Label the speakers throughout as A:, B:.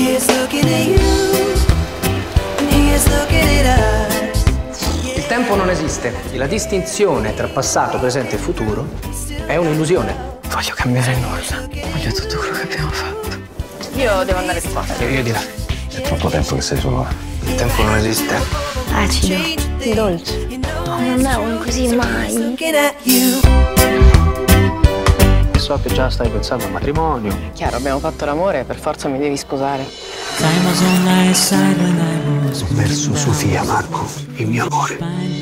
A: Il tempo non esiste. La distinzione tra passato, presente e futuro è un'illusione.
B: Voglio cambiare nulla. Voglio tutto quello che abbiamo fatto.
C: Io devo andare di qua.
A: Io di là.
D: È troppo tempo che sei solo.
A: Il tempo non esiste.
E: Acido, dolce. No, non è così mai.
A: So che già stai pensando al matrimonio.
C: Chiaro, abbiamo fatto l'amore, per forza mi devi sposare.
D: Verso Sofia, Marco, il mio amore.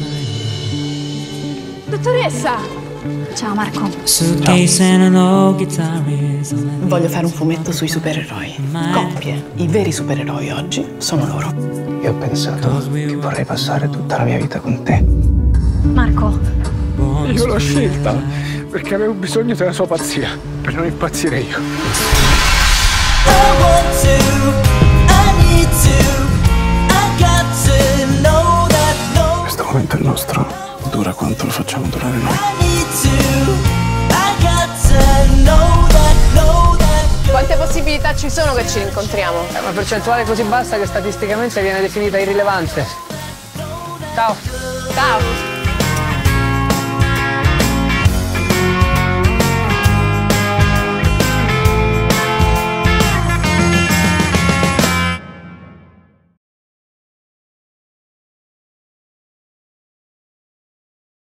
E: Dottoressa! Ciao Marco.
C: Voglio fare un fumetto sui supereroi. Coppie. I veri supereroi oggi sono loro.
D: Io ho pensato che vorrei passare tutta la mia vita con te.
E: Marco.
D: Io l'ho scelta perché avevo bisogno della sua pazzia, per non impazzire io. Questo momento è nostro, dura quanto lo facciamo durare noi.
C: Quante possibilità ci sono che ci incontriamo?
A: Una percentuale così bassa che statisticamente viene definita irrilevante. Ciao.
C: Ciao.